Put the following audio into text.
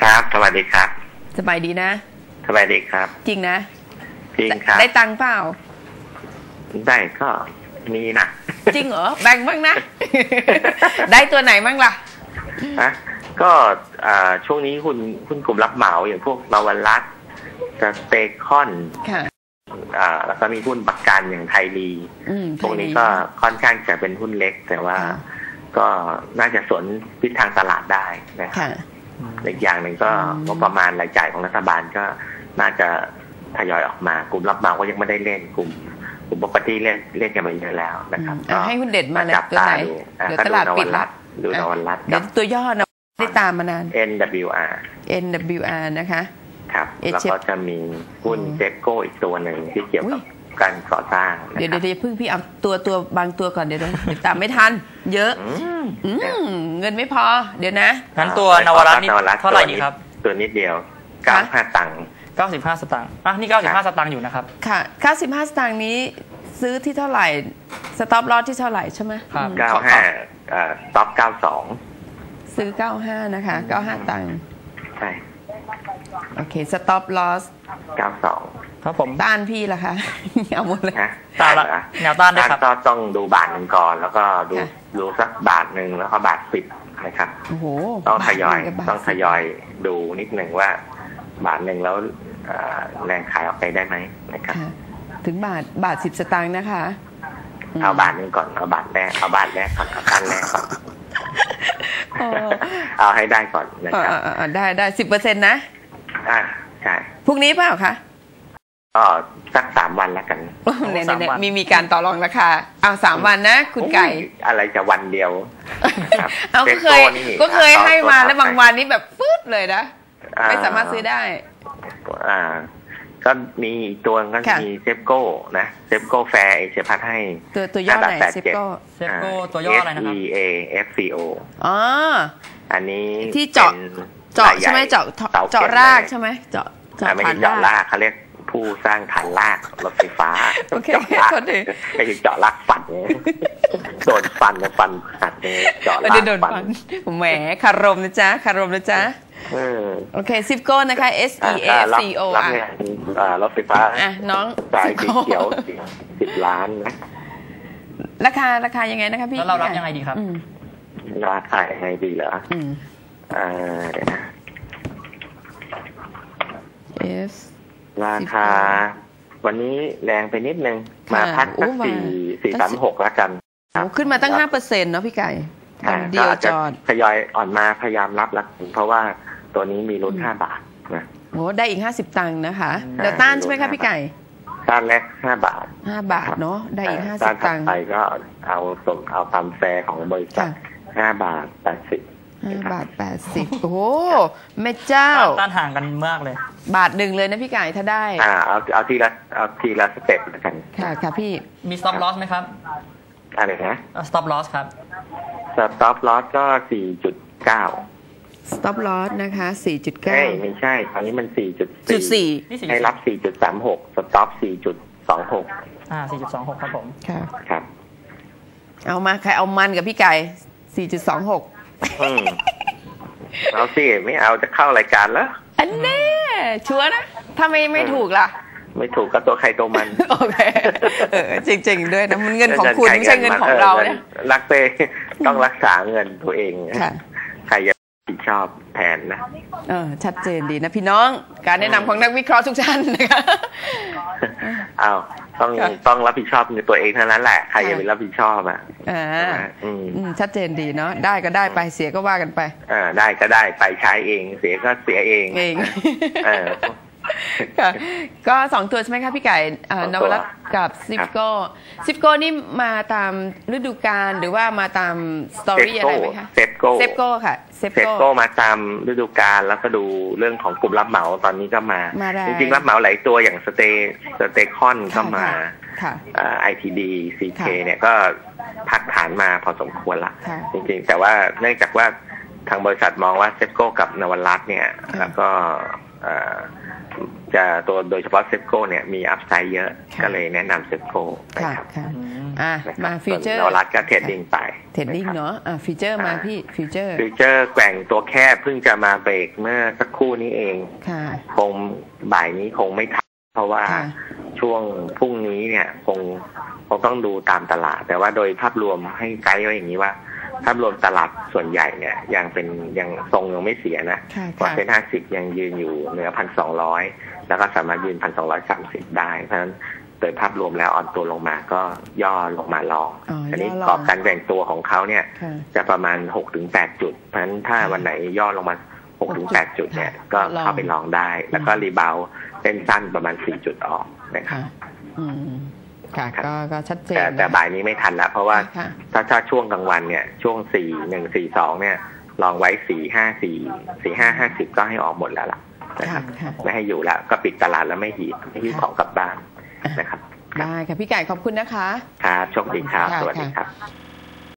ครับสวัสดีครับสบายดีนะสบายดีครับจริงนะจริงครับได้ตังค์เปล่าได้ก็มีนะจริงเหรอแบ่งบ้างนะ ได้ตัวไหนบ้างล่ะก็ช่วงนี้หุ้นกลุ่มรับเหมาอย่างพวกนวัลลักษณ์สเตคอนแล้วก็มีหุ้นประกันอย่างไทยรีพวกนี้ก็ค่อนข้างจะเป็นหุ้นเล็กแต่ว่าก็น่าจะสวนทิศทางตลาดได้นะครับอีกอย่างหนึ่งก็งบประมาณรายจ่ายของรัฐบาลก็น่าจะทยอยออกมากลุ่มรับเหมาก็ยังไม่ได้เล่นกลุ่มpropertyเล่นกันมาเยอะแล้วนะครับให้หุ้นเด็ดมาเลยตัวไหนเดี๋ยวตลาดปิดดูนวัลลักษณ์เดี๋ยวตัวย่อนะได้ตามมานาน NWR นะคะครับแล้วก็จะมีหุ้นเจโก้อีกตัวหนึ่งที่เกี่ยวกับการก่อสร้างเดี๋ยวเพิ่งพี่เอาตัวบางตัวก่อนเดี๋ยวตามไม่ทันเยอะเงินไม่พอเดี๋ยวนะงั้นตัวนวรัตน์นี่เท่าไหร่ดีครับตัวนิดเดียว95 ตังค์ 95 สตางค์นี่95 สตางค์อยู่นะครับค่ะ95 สตางค์นี้ซื้อที่เท่าไหร่สต็อปลอสที่เท่าไหร่ใช่ไหม 95สต็อป92 ซื้อ95นะคะ95 ตังค์ใช่โอเคสต็อปลอส 92 ครับผมต้านพี่ล่ะคะเอาหมดเลยต้านละแนวต้านได้ครับก็ต้องดูบาทหนึ่งก่อนแล้วก็ดูสักบาทหนึ่งแล้วก็บาท10นะครับต้องทยอยดูนิดหนึ่งว่าบาทหนึ่งแล้วแรงขายออกไปได้ไหมนะครับถึงบาท10 สตางค์นะคะเอาบาทหนึ่งก่อนเอาบาทแรกก่อนเอาตั้งแรกก่อนเอาให้ได้ก่อนนะครับได้10%นะใช่พรุ่งนี้เปล่าคะก็สัก3 วันแล้วกันเนี่ยมีการต่อรองราคาเอา3 วันนะคุณไก่อะไรจะวันเดียวเอาก็เคยให้มาแล้วบางวันนี้แบบฟืดเลยนะไม่สามารถซื้อได้ก็มีตัวก็มีเซฟโก้นะเซฟโก้แฟร์เอเชียพัฒน์ให้ตัวย่อไหนเซฟโก้ตัวย่ออะไรนะครับ SEAFCO อันนี้ที่เจาะใช่ไหมเจาะรากใช่ไหมเจาะไม่ใช่เจาะรากเขาเรียกผู้สร้างฐานรากรถไฟฟ้าโอเคโทษทีไม่ใช่เจาะรากฟันโดนฟันหักเจาะรากฟันแหมคารมนะจ๊ะโอเคซิฟโก้นะคะ SEAFCO รถไฟฟ้าน้องสายสีเขียว10 ล้านนะราคายังไงนะคะพี่แล้วเรารับยังไงดีครับราคายังไงดีเหรอเดี๋ยวนะราคาวันนี้แรงไปนิดนึงมาพักสัก4.36แล้วกันขึ้นมาตั้ง 5% เนาะพี่ไก่เดียวจอดทยอยอ่อนมาพยายามรับแล้วเพราะว่าตัวนี้มีลุ้น5 บาทนะโอ้ได้อีก50 ตังค์นะคะเดี๋ยวต้านใช่ไหมคะพี่ไก่ต้านแรก5 บาทเนาะได้อีก50 ตังค์ไปก็เอาตามแฟร์ของบริษัท5 บาท 80 5 บาท 80โอ้โหแม่เจ้าต้านห่างกันมากเลยบาท 1เลยนะพี่ไก่ถ้าได้เอาทีละสเต็ปแล้วกันค่ะพี่มี stop loss ไหมครับอะไรนะ stop loss ครับ stop loss ก็ 4.9 stop loss นะคะ4.9 ไม่ใช่ตอนนี้มัน 4.4 ให้รับ 4.36 stop 4.26 4.26 ครับผมครับเอามาใครเอามันกับพี่ไก่4.26 เอาสิไม่เอาจะเข้ารายการแล้วอันแน่ชัวร์นะถ้าไม่ถูกล่ะไม่ถูกก็ตัวใครตัวมันโอเคจริงๆด้วยนะมันเงินของคุณไม่ใช่เงินของเราเนี่ยรักเตต้องรักษาเงินตัวเองใครจะผิดชอบแทนนะชัดเจนดีนะพี่น้องการแนะนำของนักวิเคราะห์ทุกท่านนะคะต้องรับผิดชอบในตัวเองเท่านั้นแหละใครจะไปรับผิดชอบชัดเจนดีเนาะได้ก็ได้ไปเสียก็ว่ากันไปได้ก็ได้ไปใช้เองเสียก็เสียเองก็2 ตัวใช่ไหมคะพี่ไก่นวรัตน์กับซิฟโก้นี่มาตามฤดูกาลหรือว่ามาตามสตอรี่อะไรไหมคะเซฟโก้ค่ะเซฟโก้มาตามฤดูกาลแล้วก็ดูเรื่องของกลุ่มรับเหมาตอนนี้ก็มาจริงๆรับเหมาหลายตัวอย่างสเตคอนก็มาITD CK เนี่ยก็พักฐานมาพอสมควรละจริงๆแต่ว่าเนื่องจากว่าทางบริษัทมองว่าเซฟโก้กับนวัลลักษณ์เนี่ยแล้วก็จะตัวโดยเฉพาะเซฟโก้เนี่ยมีอัพไซด์เยอะก็เลยแนะนำเซฟโก้ค่ะค่ะมาฟิวเจอร์นวรัตก็เทรดดิ้งไปเทรดดิ้งเนาะฟิวเจอร์มาพี่ฟิวเจอร์แกว่งตัวแคบเพิ่งจะมาเบรกเมื่อสักครู่นี้เองคงบ่ายนี้คงไม่ทันเพราะว่าช่วงพรุ่งนี้เนี่ยคงต้องดูตามตลาดแต่ว่าโดยภาพรวมให้ไกด์ไว้อย่างนี้ว่าภาพรวมตลาดส่วนใหญ่เนี่ยยังทรงยังไม่เสียนะเพราะเซ็น50ยังยืนอยู่เหนือ 1,200 แล้วก็สามารถยืน 1,230 ได้เพราะฉะนั้นโดยภาพรวมแล้วอ่อนตัวลงมาก็ย่อลงมาลองอันนี้กรอบการแบ่งตัวของเขาเนี่ยจะประมาณ 6-8 จุดเพราะฉะนั้นถ้าวันไหนย่อลงมา 6-8 จุดเนี่ยก็เข้าไปลองได้แล้วก็รีบาวด์เส้นสั้นประมาณ4จุดออกนะครับค่ะก็ชัดเจนแต่บ่ายนี้ไม่ทันแล้วเพราะว่าถ้าช่วงกลางวันเนี่ยช่วง4-1-4-2เนี่ยลองไว้4-5-4-4-5-50ก็ให้ออกหมดแล้วล่ะนะครับไม่ให้อยู่แล้วก็ปิดตลาดแล้วไม่หิ้วของกลับบ้านนะครับได้ค่ะพี่ไก่ขอบคุณนะคะครับโชคดีครับสวัสดีครับ